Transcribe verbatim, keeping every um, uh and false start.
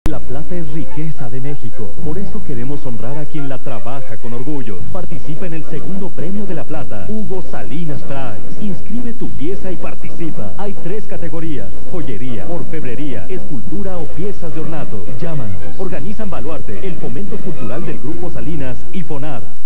La plata es riqueza de México, por eso queremos honrar a quien la trabaja con orgullo. Participa en el segundo premio de la plata, Hugo Salinas Prize. Inscribe tu pieza y participa. Hay tres categorías: joyería, orfebrería, escultura o piezas de ornato. Llámanos. Organizan Baluarte, el fomento cultural del Grupo Salinas y FONAR.